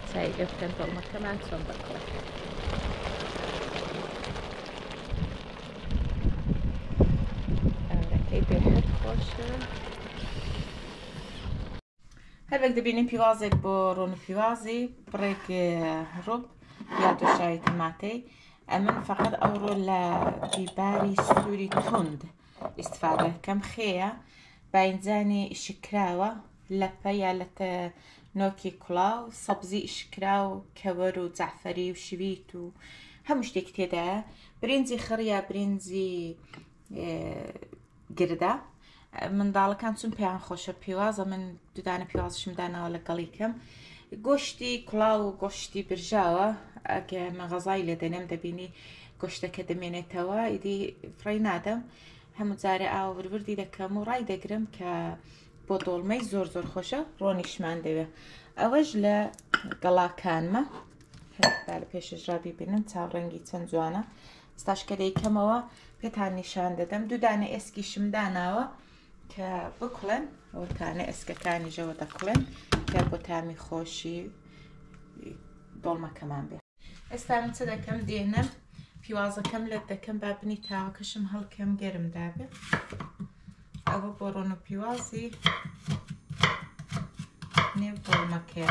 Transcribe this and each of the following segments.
سایگە بکەن دڵمەکەمان چۆن بکڵێت. ئەوەکەی بێحەد خۆشە. هەروەک دەبینین پیوازێک بۆ ڕۆن پیوازی بڕێک ڕۆب یا دۆشاوی تەماتەی. ئەمن فقط ئەوڕۆ لە بیباری سووری تند ئیسفادە کەم خێە باینجانی ئیشکراوە لەپە یا لە نۆکی کوڵاو سەبزی ئیشکراو کەوەر و جەعفەری و شویت و هەموو شتێکی تێدایە. برنجی خڕ یا برنجی گردە منداڵەکان چون پێیان خۆشە پیوازە من دوودانە پیوازشم داناوە لەگەڵی کەم. گۆشتی کوڵاو و گۆشتی برژاوە ئەگە مەغەزای لێ دەنێم دەبینی گۆشتەکە دەمێنێتەوە ئیدی فڕی نادەم هەموو جارێ ئاوە وروردی دەکەم و ڕای دەگرم کە بۆ دۆڵمەی زۆر زۆر خۆشە ڕۆنیشمان دەوێت. ئەوەش لە گەڵاکانمە لە پێشژرا ببینن چاوڕەنگی چەند جوانە. ستاشکە دەیکەمەوە پێتان نیشان دەدەم دوودانە ئێسکیشم داناوە کە بکڵێن ئەوتانە ئێسکەکانی ژەوە دەکڵێن کە بۆ تامی خۆشی دۆڵمەکەمان بێت. ئێستا من چ دەکەم دێنم پیوازەکەم لە دەکەم با بنی تاوەکەشم هەڵکەم گەرم دابێت. ئەوە بۆ ڕۆن و پیوازی نێو دۆڵمەکەیە.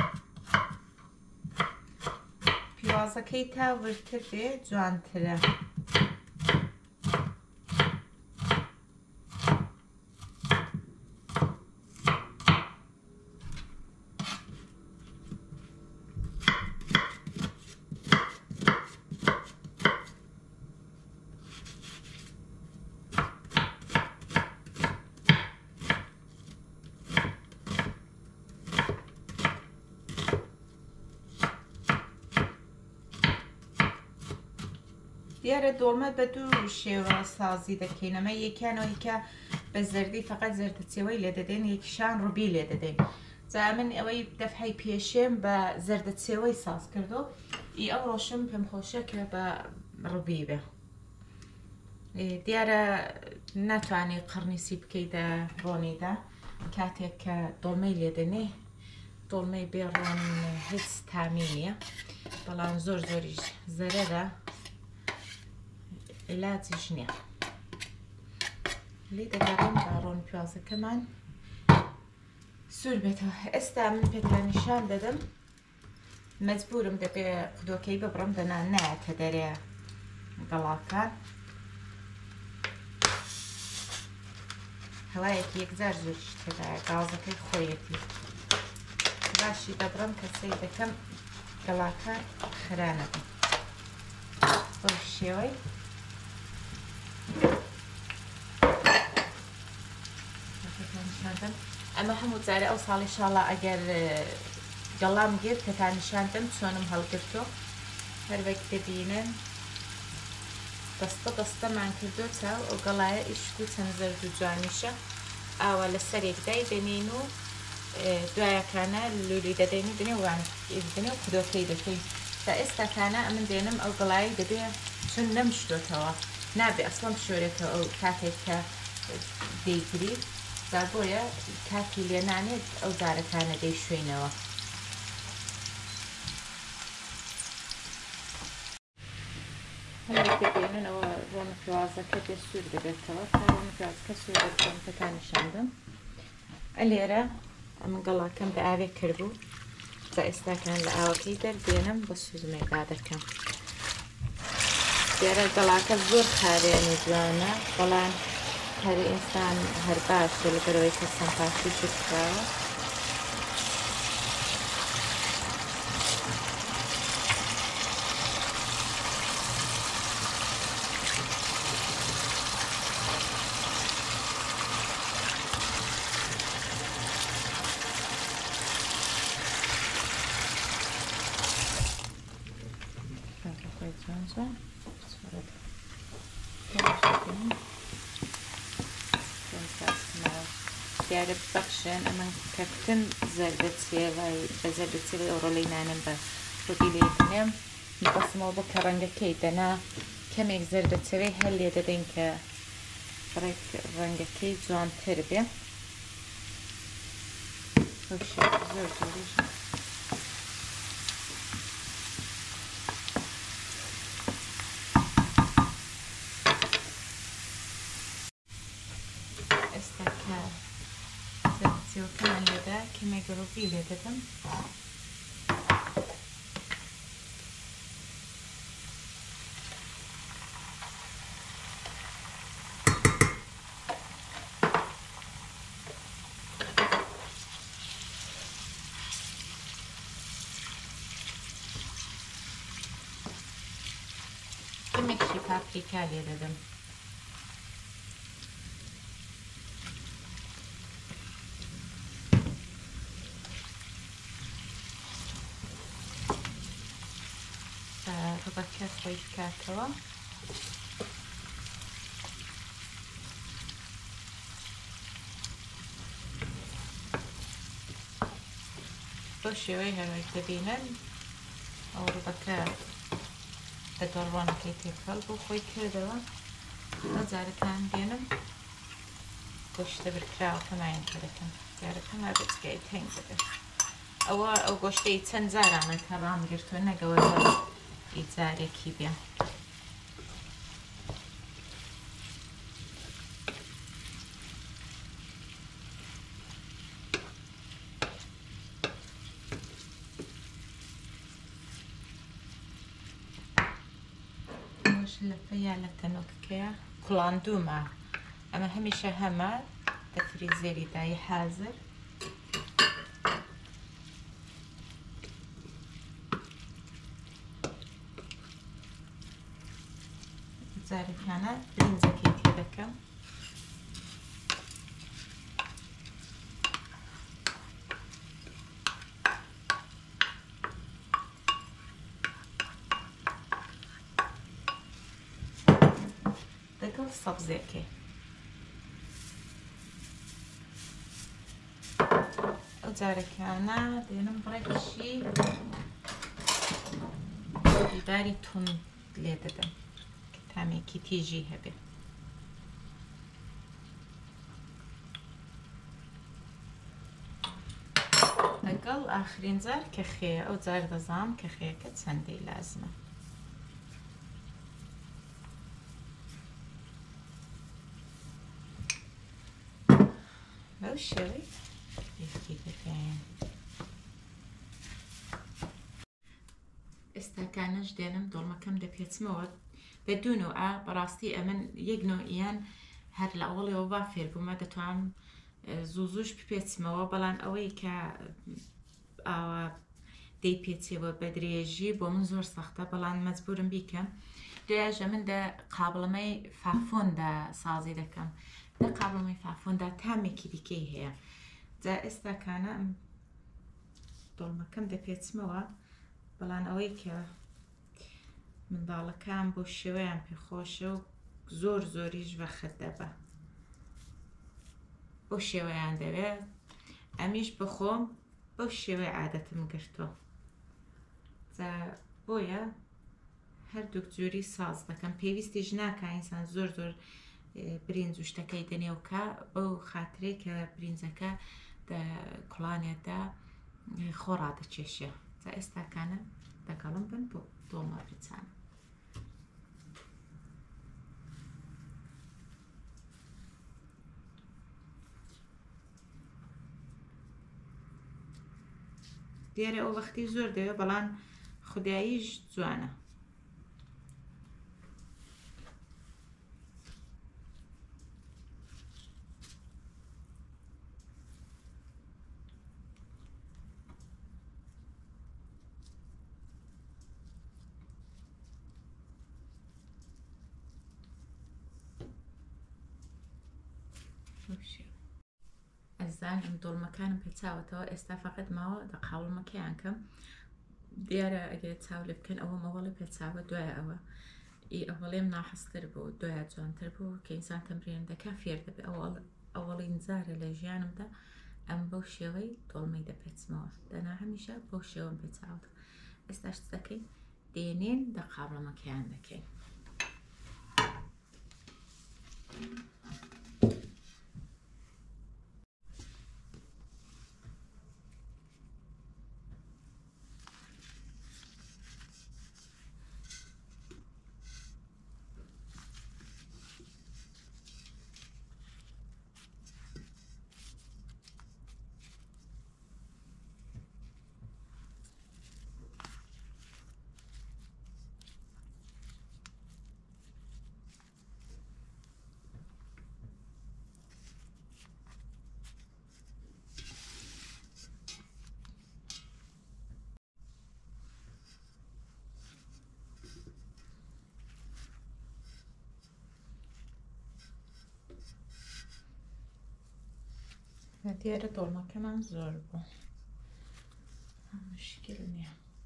پیوازەکەی تا ورتر بێ جوانترە. دیارە دۆڵمە بە دوو شێوە سازی دەکەین. ئەمە یەکیانەوەی کە بە زەردی فقط زەردەچێوەی لێ دەدەین یەکیشان ڕووبی لێ دەدەین. جا من ئەوەی دەفعی پێشێم بە زەردەچێوەی ساز کردو ئی ئەو ڕۆشم پێم خۆشە کە بە ڕووبی بێ. دیارە ناتوانێ قڕنیسی بکەیتە ڕۆنیدا کاتێک کە دۆڵمەی لێ دەنێ دۆڵمەی بێ ڕۆن هیچ تامی نییە بەڵام زۆر زۆریش زەرەرە علاجیش نییە. لێ دەگەڕێم با ڕۆن پیوازەکەمان سوور بێتەوە. ئێستا من پێتان نیشان دەدەم مەجبورم دەبێ قودۆکەی ببڕم دەنا نایەتە دەرێ گەڵاکان هەوایەکی یەکجار زۆریش تێدایە گازەکەی خۆیەتی باشی دەبڕم کە سەی دەکەم گەڵاکان خرانە بن بۆ شێوەی ئەمە هەموو جارە ئەو ساڵی شاڵە ئەگەر گەڵام گیر پێتان نیشاندەم چۆنم هەڵگرتۆ هەروەک دەبینن دەستە دەستەمان کردو چاو ئەو گەڵایە ئیشک و چەند زەرد و جوانیشە ئاوە لە سەرێکدای دەنین و دوایەکانە لولی دەدەین و دنێ واندنێ و کودۆکەی دەکەین. تا ئێستاکانە ئەمن دێنم ئەو گەڵایی دەبێ چون نەمشتۆتەوە نابێ ئەسڵم شۆرێتەوە ئەو کاتێک کە دەیگری دا بۆیە کاتی لێ نانێت ئەو جارەکانە دەی شوێنەوە. هەموو دەبێننەوە ڕۆن پیوازەکە بێ سوور دەبێتەوە تا ڕۆن پیوازەکە سوور دەبێتەوە پێتان نیشاندەم. لێرە ئەم گەڵاکەم بە ئاوێ کردبوو تا ئێستاکان لە ئاوەکەی دەردێنم بە سوزمێکدا دەکەم. دیارە گەڵاکە زۆر خاوێنی جوانە بەڵام هەر ئێستان هەر باشە لەبەرەوەی کە سەمپاسی شکراوە. دیارە ببەخشن ئەمە کەکتن زەردەچێوەی بە زەردەچێوەی ئەو ڕۆڵەی نانم بە ڕووبی لێ دەنێم میبەسمەوە بۆ کە ڕەنگەکەی دەنا کەمێک زەردەچێوەی هەر لێ دەدەین کە ڕەنگەکەی جوانتر بێ. زۆر زۆریش شروبی دادم. کمکی پاپریکا دادم. ڕبەکەت خۆی بکاتەوە. بۆ شێوەی هەروەی دەبینن ئەو ڕبەکە بە دەڕوانەکەی تێکەڵ بۆ خۆی کردەوە. ئەو جارەکان دێنم گۆشتە برکراوەکەمایان کردەکەم. جارەکەم بچکای تەنگ بدەم. ئەو گۆشتەی چەند جارانە کە ڕامگرتووە نەگەوەرە جارێکی بێ. لە لە تەنۆکەکەیە کوڵاندوومە. ئەمە هەمیشە هەمە لە فریزەری دای حازر. جارێکانە برنجەکەی تێ دەکەم. لەگەڵ سەبزێکێ ئەو جارێکانە دێنم بڕێکشی بیباری تون لێ دەدەم کە تامێکی تیژی هەبێ. لەگەڵ ئاخرین جار کە خێە. ئەو جار دەزانم کە خێەکە چەندەی لازمە. بەو شێوەی یەکی دەکەین. ئێستاکانش دێنم دۆڵمەکەم دەپێچمەوە بە دوو نوعە. بەڕاستی ئەمن یەک نوعیان هەر لە ئەوڵێەوە با فێر بوومە دەتوانم زوو بپێچمەوە، بەڵام ئەوەی کە ئاوا دەیپێچێەوە بە درێژی بۆ من زۆر سەختە، بەڵام مەجبورم بیکەم. دوایەژە من دە قابڵمەی فافۆندا سازی دەکەم. لە قابڵمەی فافۆندا تامێکی دیکەی هەیە. جا ئێستاکانە دۆڵمەکەم دەپێچمەوە، بەڵام ئەوەی کە منداڵەکان بۆ شێوەیان پێخۆشە و زۆر زۆریش بەخت دەبە، بۆ شێوەیان دەوێت. ئەمیش بخۆم بەو شێوەی عادەتم گرتووە. جا بۆیە هەردووک جۆری ساز دەکەم. پێویستیش ناکە ئینسان زۆر زۆر برنج و شتەکەی دەنێوکە، بەو خاترەی کە برنجەکە کوڵانێدا خۆ ڕادەکێشێ. جا ئێستاکانە دەگەڵم بن بۆ دۆڵمە بچانە. دیارە ئەو وەختی زۆر دەوێت، بەڵام خوداییش جوانە. ئەزان ئەم دۆڵمەکانم پێچاوەتەوە. ئێستا فەقەت ماوە قاوڵمەکەیان کەم. دیارە ئەگەر چاو لێ بکەن ئەوە مەوەڵی پێچاوە، دوایە ئەوە ئەوەڵێم ناحەستر بوو، دوایە جوانتر بوو کە ئینسان تەمرین دەکا فێر دەبێت. ئەوەڵین جارە لە ژیانمدا ئەم بەو شێوەی دۆڵمەی دەپێچمەوە. دەنا هەمیشە بەو شێوەم پێچاوەتە. ئێستاش دەکەین دێنین دە قاوڵمەکەیان دەکەین. دیاره دولما که من زور بو مشکل نیه.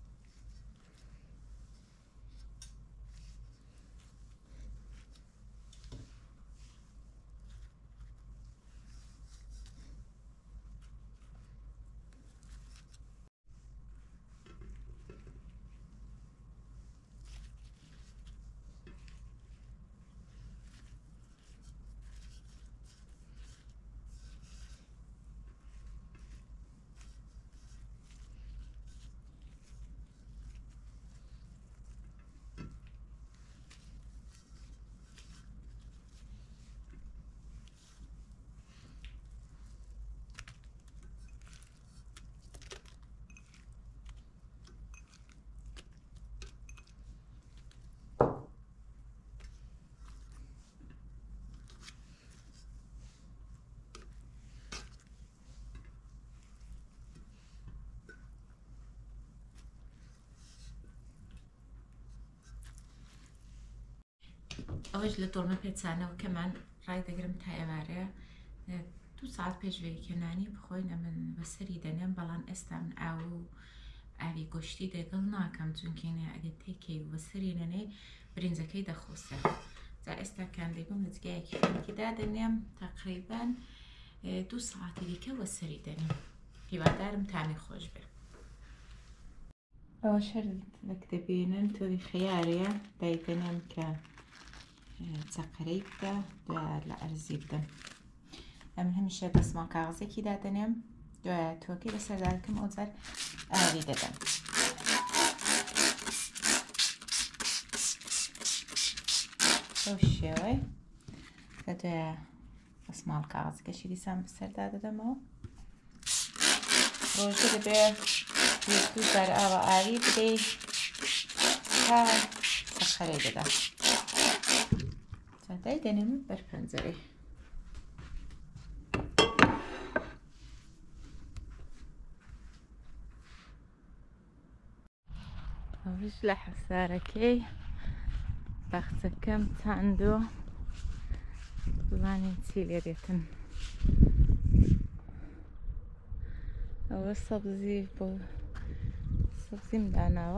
ئەوەش لە دۆڵمە پێچانەوە کە من ڕای دەگرم تا ئێوارەیە 2 ساعت پێشوەیەکەنانی بخۆینە من بەسەری دەنێم بەڵام ئێستا من ئاوی گۆشتی دەگەڵ ناکەم چونکەینە ئەگە تێکەی و بەسەری نەنەی برنجەکەی دەخۆسێ جا ئێستا کاندێبم لە جگایەکی فێنکیدا دەنێم تقریبان 2 ساعتی دیکە بەسەری دەنێم هیوادارم تامی خۆش بێ. ئەوە شەر لەک دەبینن تۆی خەیارەیە دایدەنێم کە چەقەرەی بدە دوایە لە ئەرزی بدەم. ئەم هەمیشە دەسمال کاغزێکی دادەنێم دوایە تۆکەی لەسەردا دەکەم ئەوجار ئاوی دەدەم. بەو شێوەی دوایە دەسمال کاغزەکەشی دیسان بەسەردا دەدەمەوە. ڕۆژێ دەبێ 2 جار ئاوە ئاوی بدەی تا چەقەرەی دەدا. جادای دەنێم بەر پەنجەرەی. ئەوش لە حەسارەکەی بەختەکەم چاندووە بزانین چی لێ دێتن. ئەوە سەبزی بۆ سەبزیم داناوە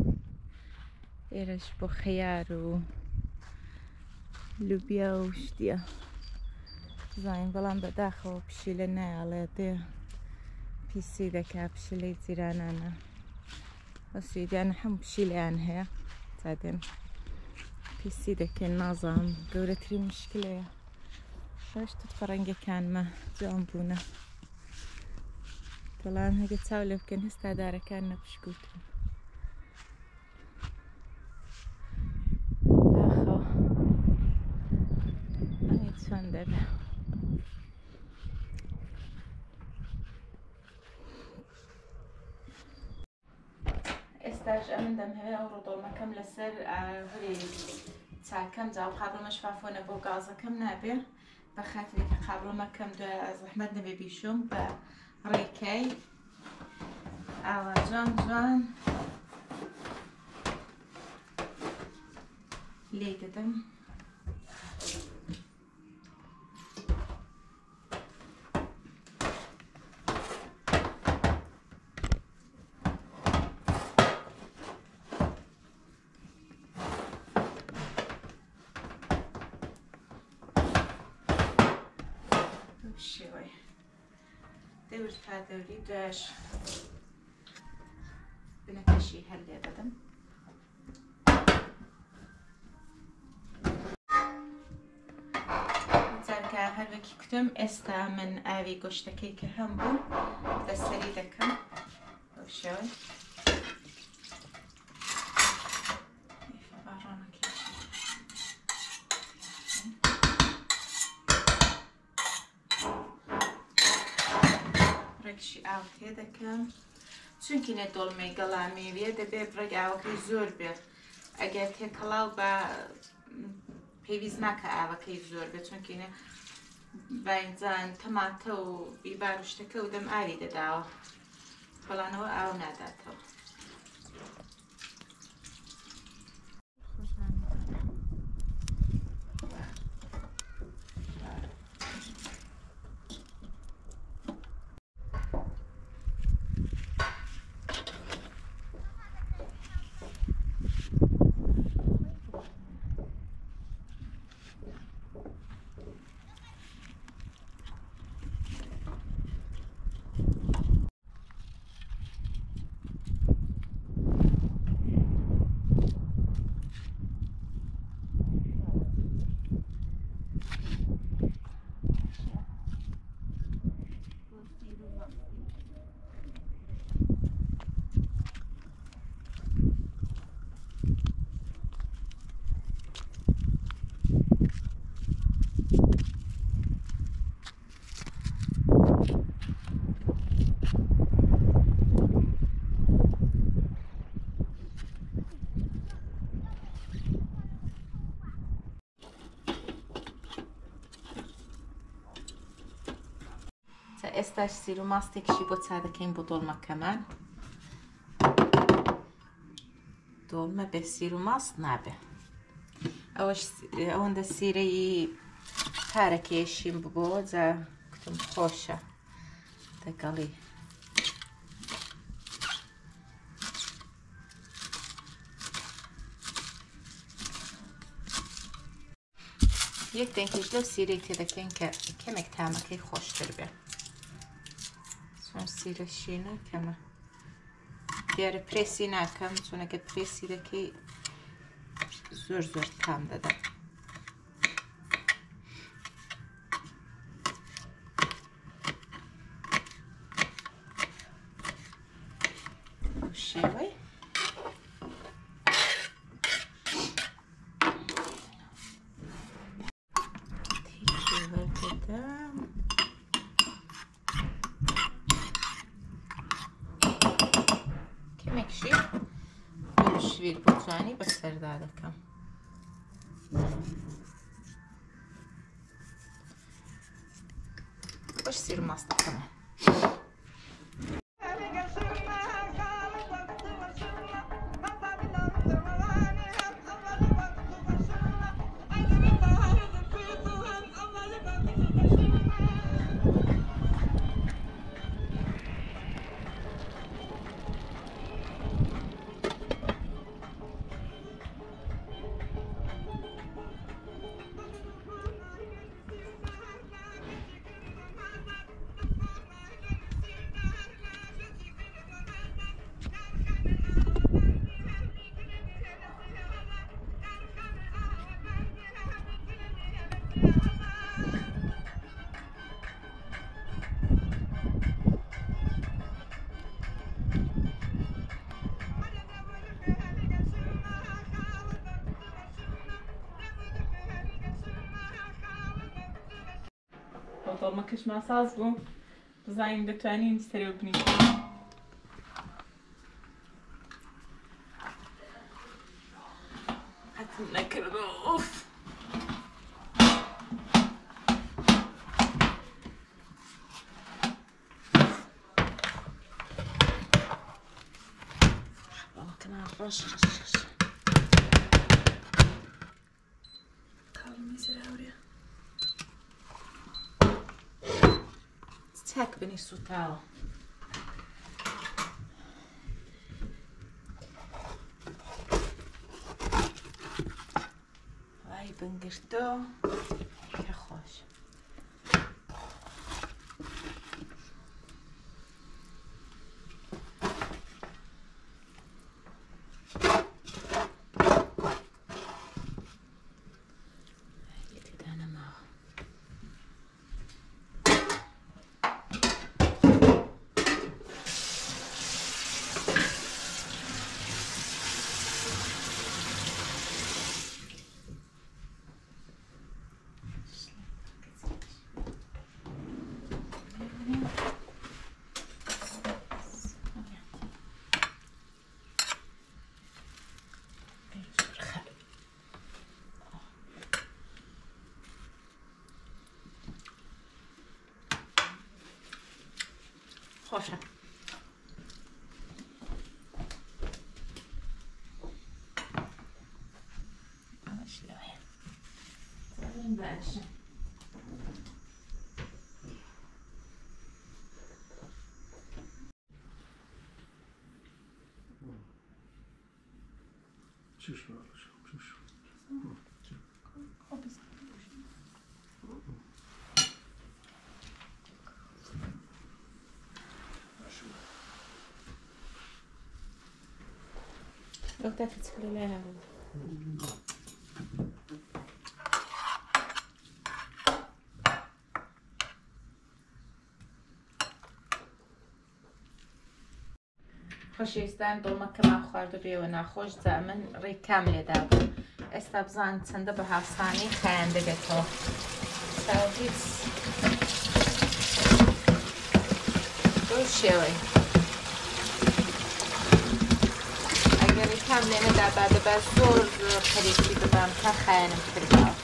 ئێرەش بۆ خەیار و لوبیا و شتیە بزانین بەڵام بەداخەوە پشیلە نایەڵێ دێ پیسی دەکا پشیلەی جیرانانە بە سویدیانە هەموو پشیلەیان هەیە جا دێن پیسی دەکەن نازانم گەورەترین مشکلەیە شەش توت فەڕەنگەکانمە جوان بوونە بەڵام هەگە چاو لێ بکەن هێستا دارەکان نەپشکوتن. داخەوە ئەنی چۆن دەبێ ئێستاش ئەمن دەمهەوێ ئەو ڕۆدۆڵمەکەم لەسەر هەری چاکەم جاو قابڵمە شفافۆنە بۆ گازەکەم نابێ بە خاتری کە قابڵمەکەم دوای زەحمەت نەبێ بیشۆم بە ڕێکەی ئاوا جوان جوان لێ دەدەم. شوي دور هذولي داش بنكشي هلا بدم زرقا هلوكي كتم استا من اوي گوشتكي كهم بو دستري دكم شوي ڕێکشی ئاو تێ دەکەم چونکی نێ دۆڵمەی گەڵامێویە دەبێ ڕێک ئاوەکەی زۆر بێت ئەگەر تێکەڵاو بە پێویست ناکە ئاوەکەی زۆر بێت چونکی نێ باینجان تەماتە و بیبار و شتەکە و دەم ئاوی دەداوە بەڵانەوە ئاو ناداتەوە. استاش سیرو ماست تکشی بود ساده که این بود dolma kemen. Dolma به سیرو ماست نبه. اون ده سیری ترکیشیم بود زا کتم خوشه. تکالی. یک دنکش دو سیری تیده که کمک تامکی خوش تر بی. سون سیره شینه کمه. دیاره پرسی نکم چون که پرسی ده که زور تام داده. شیوی. شویر بوتانی بسر داده کم. باش سیر ماست کم. dolma kışması az bu. Zaten de tane isterim bunu. Hatta ne kadar of. Bakın arkadaşlar. Kalmayız oraya. Tek beni sutal. Vay bengirto. که خوش. خوشه. Başlayalım. Zaten ders. Çiş var, çiş. لو تاكل لها خوشیستن dolma kemen خورده بیه و نخوش زمین ری کاملی دابو استبزان چنده به هستانی خنده گتو سویت دو شوی اگر کاملی ندابده باز زور خریدی ببام تا خانم کردم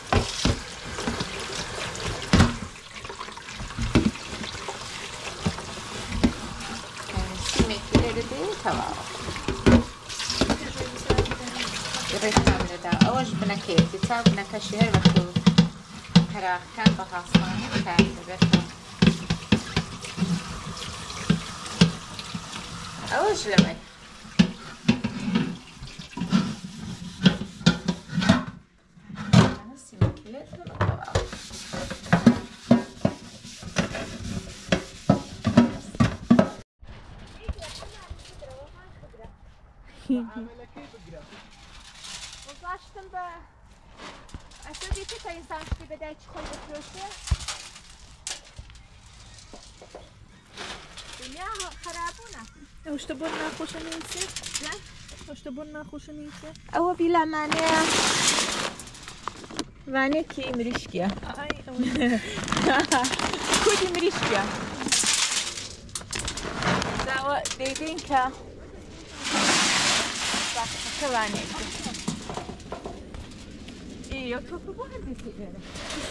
تمام يريد تعمل دا أوج بنكيتي تاب بنكشير بكتو هرا كان بحاصمان كان بكتو أوج لمي نسي مكيلات لما تبقى وضاشتم با أسودي تتا إنسان في بداية شخول بفروشه دنيا خرابونة وش تبون ناخوش نيسي؟ لا وش تبون ناخوش نيسي؟ أو بلا مانع مانع كي مريشكيا أي كودي مريشكيا دعوة ديدين كا كواني إيه يوتوب بوهندي سيئة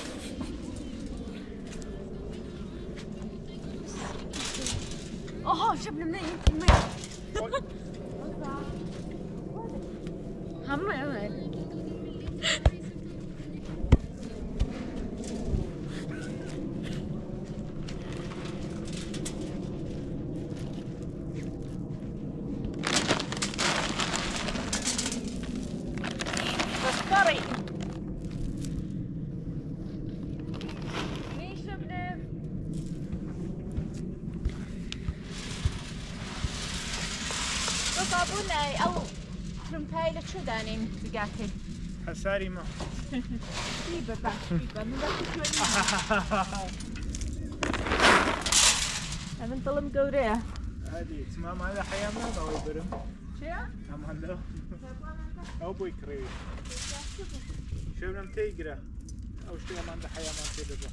أوه جبنا منين هم عمل sorry ليش جبنا صابوناي أو فرمتاي لشو دانين تقاتل حساري ما بيبر بعد بيبر من ذاك شو من طلم قوريه هذه تمام هذا حيامنا أو يبرم شو؟ نعم هلا أو بيكري شو نم تيجرا أو شو ما عنده حيامان تيجرا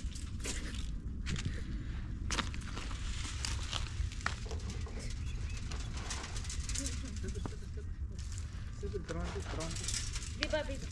بيبر بيبر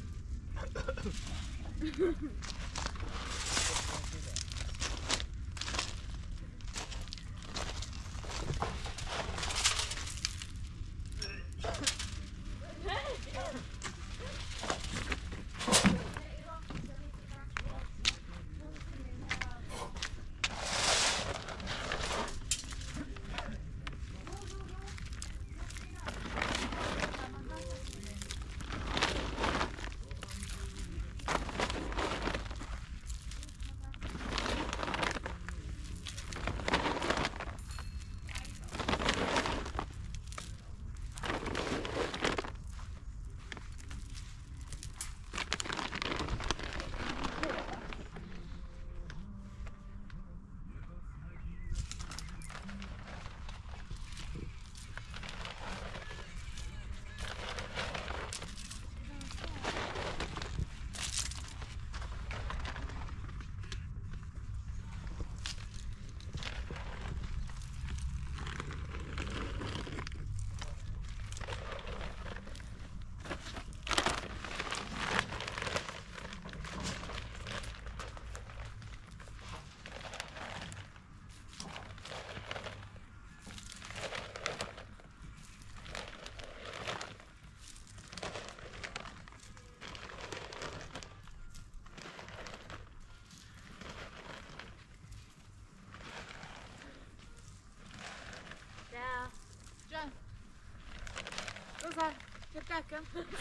جان روزا تركاكم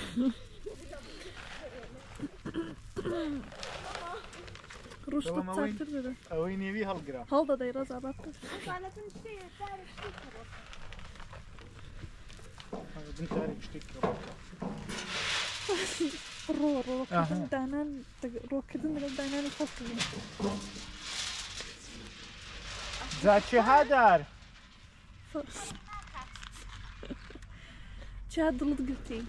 روش تتسافر بده أوين يبي هالجرا هذا دايرة زعبطة أنا تمشي تعرف شو هذا تاريخ اشتكي رو كدن دانان رو كدن من دانان الفصل زاد شو هادر شاد ضلت قلتي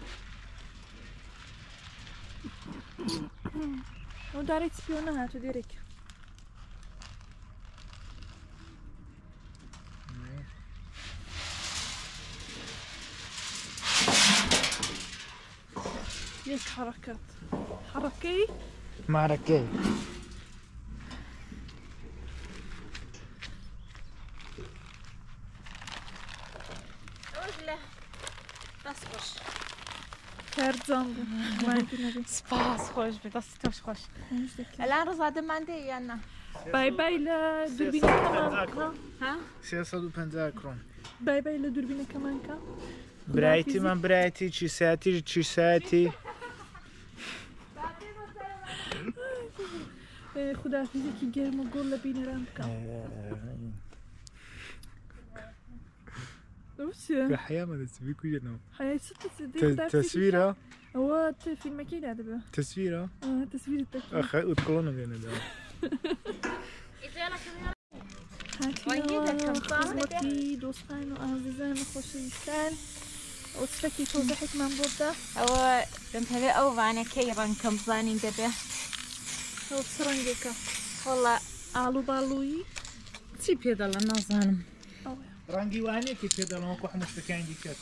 وداري تسبيونها تديرك ليك حركات حركي معركة وش كاردزان بو ما يمكن نبي سپاس خوش به دستش خوش الان رزاده منده یا نه باي باي لدوربينة كمان ها 350 كرون. باي باي لدوربينة كمان كا برايتي من برايتي چی ساعتی خداحافظي كي جرم وقول لبينا رامكا وش الحياة ما تسوي كوجنا حياة ستة تصويرها هو في المكينة هذا بقى تصويرها تصوير التكييف أخي وتقولنا بينا ده هاتي خدمتي دوستان وعزيزان وخوشويستان وتفكي توضحك من بودا او دمتبه او وانا كيران كم زانين دبه او سرنجكا والله آلو بالوي چی پیدالا نازانم رنگی وانی که پیدا لما کوح مستكين كات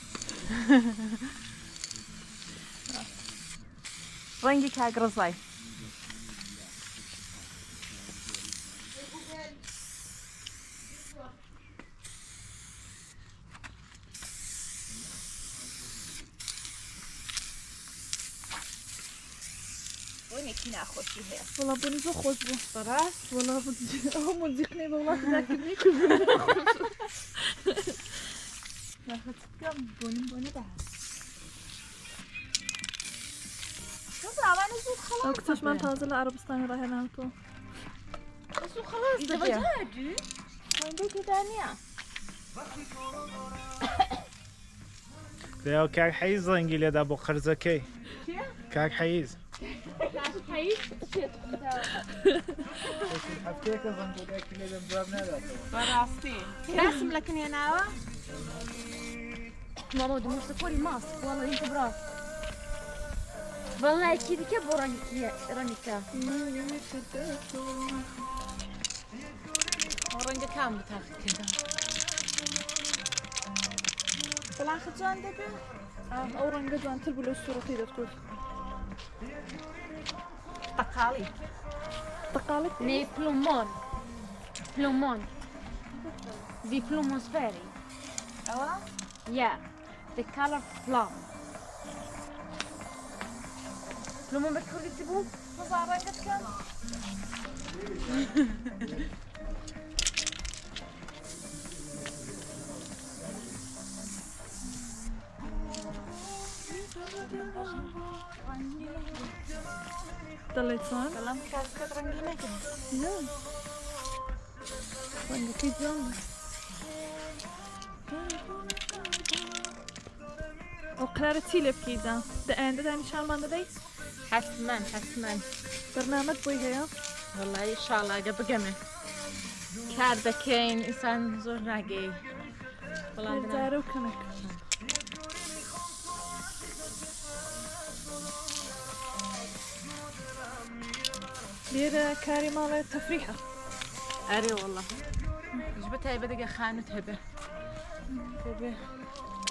رنگی کاغرزای وين كنا خوشي هي والله بوني زو خوش بو براس والله هو مضيقني والله تذاكرني ناخذ كم بوني ده شوف انا زود خلاص اكتش من تازه لعربستان رايحة نعطو بس خلاص ده جادي عندك ثانية ده كاك حيز رنگی لید ابو خرزکی كاك حيز حيز حفتيك زنقو ده كله دم جواب نده براسي راسم لكن يا ناوى ماما دو مستقبل ماسك والله انت براس والله كذا كيف رانيكا رنگ كام بتاخذ كذا فلان خجان دبي او رنجة جوان تربو لو الصورة تيدا تقول تقالي تقالك ني بلومون دي بلوموسفيري اوا yeah the color plum بلومون بتكون تجيبوه صار رنگت كام طلعت صار كلام كاسكت رنگينه كده لا رنجة كي جوان وقرار تيلي بكيدا ده عند داني شالمان داي حتما برنامج بوي هيا والله ان شاء الله قبقمه كارده كاين انسان زور ناقي والله عندنا زارو وكمك دير كاري مال تفريحة اري والله جبتها بدقة خانت هبه